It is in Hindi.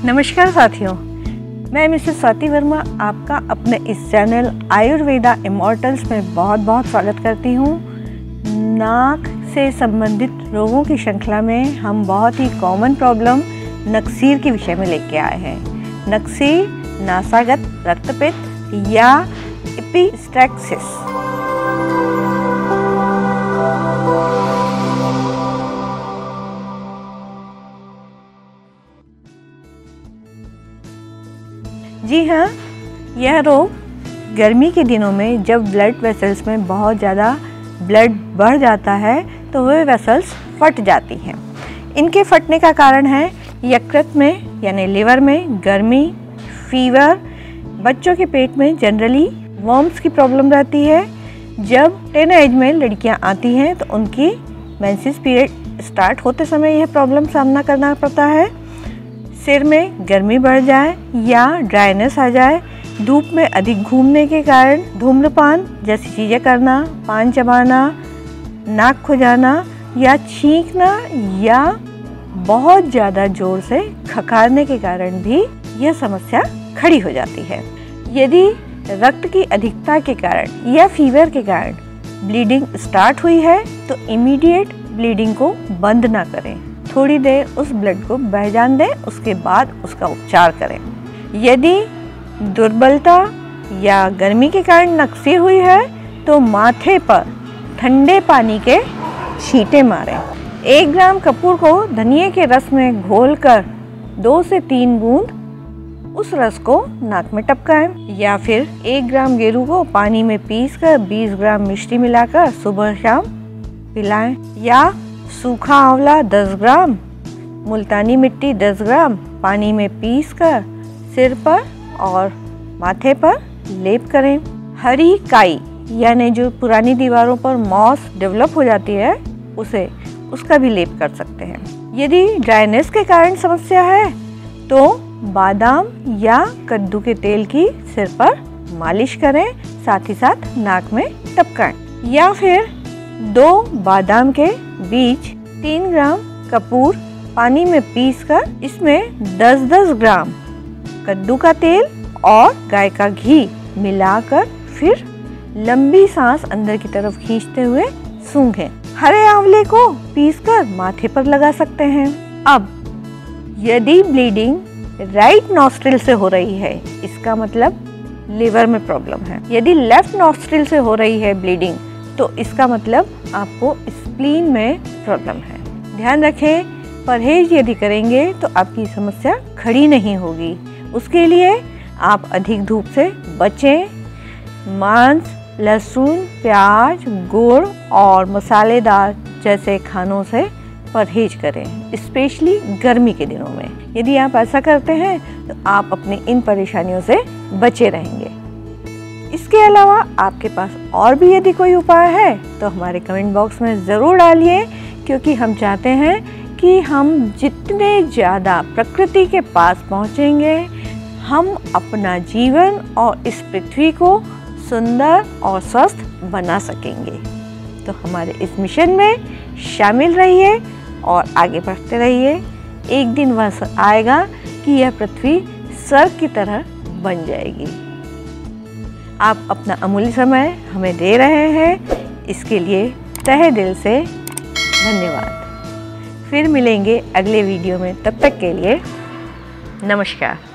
नमस्कार साथियों, मैं मिसेस स्वाति वर्मा आपका अपने इस चैनल आयुर्वेदा इमॉर्टल्स में बहुत बहुत स्वागत करती हूँ। नाक से संबंधित रोगों की श्रृंखला में हम बहुत ही कॉमन प्रॉब्लम नकसीर के विषय में लेके आए हैं। नकसीर नासागत रक्तपित्त या एपिस्टैक्सिस। जी हाँ, यह रोग गर्मी के दिनों में जब ब्लड वेसल्स में बहुत ज़्यादा ब्लड बढ़ जाता है तो वे वेसल्स फट जाती हैं। इनके फटने का कारण है यकृत में यानी लिवर में गर्मी, फीवर। बच्चों के पेट में जनरली वर्म्स की प्रॉब्लम रहती है। जब टीन एज में लड़कियां आती हैं तो उनकी मेंसेस पीरियड स्टार्ट होते समय यह प्रॉब्लम सामना करना पड़ता है। सिर में गर्मी बढ़ जाए या ड्राइनेस आ जाए, धूप में अधिक घूमने के कारण धूम्रपान जैसी चीज़ें करना, पान चबाना, नाक खुजाना या छींकना या बहुत ज़्यादा ज़ोर से खखारने के कारण भी यह समस्या खड़ी हो जाती है। यदि रक्त की अधिकता के कारण या फीवर के कारण ब्लीडिंग स्टार्ट हुई है तो इमीडिएट ब्लीडिंग को बंद ना करें। थोड़ी देर उस ब्लड को बह जाने दें, उसके बाद उसका उपचार करें। यदि दुर्बलता या गर्मी के कारण नकसीर हुई है तो माथे पर ठंडे पानी के छींटे मारें। 1 ग्राम कपूर को धनिए के रस में घोलकर 2 से 3 बूंद उस रस को नाक में टपकाएं या फिर 1 ग्राम गेरू को पानी में पीसकर 20 ग्राम मिश्री मिलाकर सुबह शाम पिलाएं। या सूखा आंवला 10 ग्राम, मुल्तानी मिट्टी 10 ग्राम पानी में पीसकर सिर पर और माथे पर लेप करें। हरी काई यानी जो पुरानी दीवारों पर मॉस डेवलप हो जाती है उसका भी लेप कर सकते हैं। यदि ड्राइनेस के कारण समस्या है तो बादाम या कद्दू के तेल की सिर पर मालिश करें, साथ ही साथ नाक में टपकाएं। या फिर 2 बादाम के बीज, 3 ग्राम कपूर पानी में पीसकर इसमें 10-10 ग्राम कद्दू का तेल और गाय का घी मिलाकर फिर लंबी सांस अंदर की तरफ खींचते हुए सूंघें। हरे आंवले को पीसकर माथे पर लगा सकते हैं। अब यदि ब्लीडिंग राइट नॉस्ट्रिल से हो रही है, इसका मतलब लिवर में प्रॉब्लम है। यदि लेफ्ट नॉस्ट्रिल से हो रही है ब्लीडिंग तो इसका मतलब आपको स्प्लीन में प्रॉब्लम है। ध्यान रखें, परहेज यदि करेंगे तो आपकी समस्या खड़ी नहीं होगी। उसके लिए आप अधिक धूप से बचें। मांस, लहसुन, प्याज, गुड़ और मसालेदार जैसे खानों से परहेज करें, स्पेशली गर्मी के दिनों में। यदि आप ऐसा करते हैं तो आप अपनी इन परेशानियों से बचे रहेंगे। इसके अलावा आपके पास और भी यदि कोई उपाय है तो हमारे कमेंट बॉक्स में ज़रूर डालिए, क्योंकि हम चाहते हैं कि हम जितने ज़्यादा प्रकृति के पास पहुँचेंगे हम अपना जीवन और इस पृथ्वी को सुंदर और स्वस्थ बना सकेंगे। तो हमारे इस मिशन में शामिल रहिए और आगे बढ़ते रहिए। एक दिन वह आएगा कि यह पृथ्वी स्वर्ग की तरह बन जाएगी। आप अपना अमूल्य समय हमें दे रहे हैं, इसके लिए तहे दिल से धन्यवाद। फिर मिलेंगे अगले वीडियो में, तब तक के लिए नमस्कार।